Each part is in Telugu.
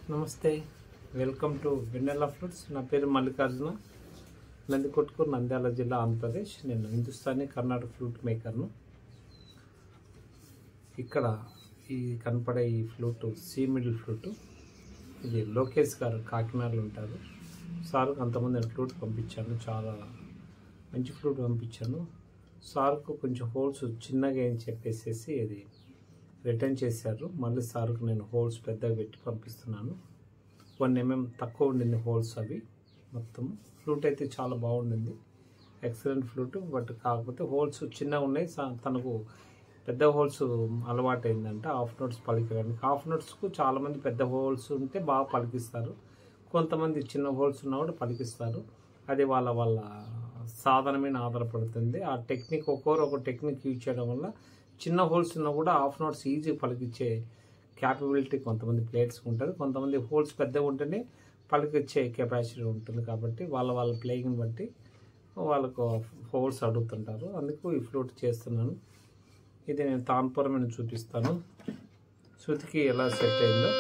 నమస్తే, వెల్కమ్ టు వెన్నెల ఫ్లూట్స్. నా పేరు మల్లికార్జున, నందికొట్కూరు, నంద్యాల జిల్లా, ఆంధ్రప్రదేశ్. నేను హిందుస్థానీ కర్ణాటక ఫ్లూట్ మేకర్ను. ఇక్కడ ఈ కనపడే ఈ ఫ్లూట్ సి మిడిల్ ఫ్లూట్. ఇది లోకేష్ గారు కాకినాడలో ఉంటారు. సార్కు అంతమంది ఫ్లూట్ పంపించాను, చాలా మంచి ఫ్లూట్ పంపించాను. సార్కు కొంచెం హోల్స్ చిన్నగా అని చెప్పేసి అది రిటర్న్ చేశారు. మళ్ళీ సార్కు నేను హోల్స్ పెద్దగా పెట్టి పంపిస్తున్నాను. 1 mm తక్కువ ఉండింది హోల్స్. అవి మొత్తం ఫ్లూట్ అయితే చాలా బాగుండింది, ఎక్సలెంట్ ఫ్లూట్. బట్ కాకపోతే హోల్స్ చిన్నగా ఉన్నాయి. తనకు పెద్ద హోల్స్ అలవాటు అయిందంటే హాఫ్ నోట్స్ పలికడానికి. హాఫ్ నోట్స్కు చాలామంది పెద్ద హోల్స్ ఉంటే బాగా పలికిస్తారు, కొంతమంది చిన్న హోల్స్ ఉన్నా కూడా పలికిస్తారు. అది వాళ్ళ సాధన మీద ఆధారపడుతుంది. ఆ టెక్నిక్ ఒక్కొక్కరు ఒక టెక్నిక్ యూజ్ చేయడం వల్ల చిన్న హోల్స్ ఉన్నా కూడా హాఫ్ నోట్స్ ఈజీ పలికిచ్చే క్యాపబిలిటీ కొంతమంది ప్లేయర్స్కి ఉంటుంది. కొంతమంది హోల్స్ పెద్దగా ఉంటేనే పలికిచ్చే కెపాసిటీ ఉంటుంది. కాబట్టి వాళ్ళ ప్లేయింగ్ని బట్టి వాళ్ళకు హోల్స్ అడుగుతుంటారు. అందుకు ఈ ఫ్లూట్ చేస్తున్నాను. ఇది నేను తాన్పురం చూపిస్తాను, శృతికి ఎలా సెట్ అయిందో.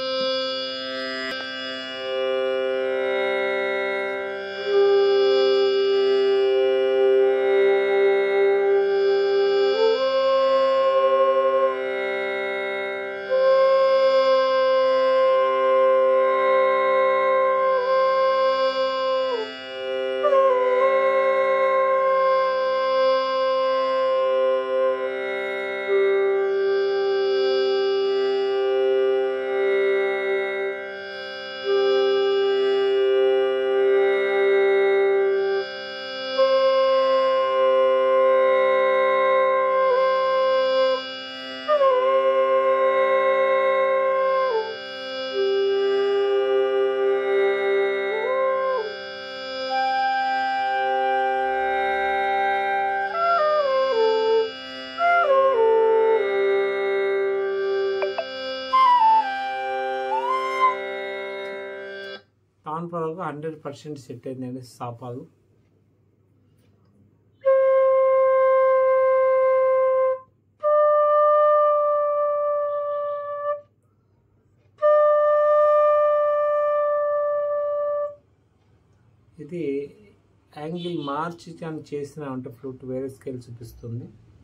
తాన్పురంగా 100% సెట్ అయిందండి సాపాలు. ఇది యాంగిల్ మార్చి కానీ చేసిన అంటే ఫ్లూట్ వేరే స్కేల్ చూపిస్తుంది.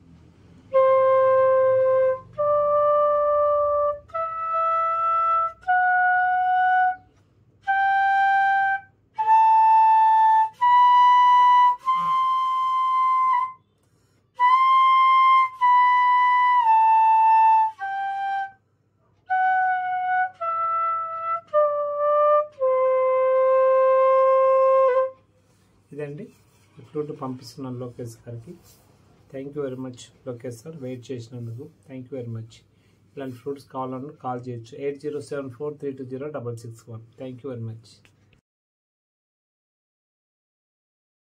ఇదండి ఈ ఫ్లూట్ పంపిస్తున్నాను లోకేష్ గారికి. Thank you very much Lokesh sir, wait చేసినందుకు థ్యాంక్ యూ వెరీ మచ్. ఇలాంటి ఫ్లూట్స్ కావాలన్నా కాల్ చేయొచ్చు 8074320661. Thank you very much.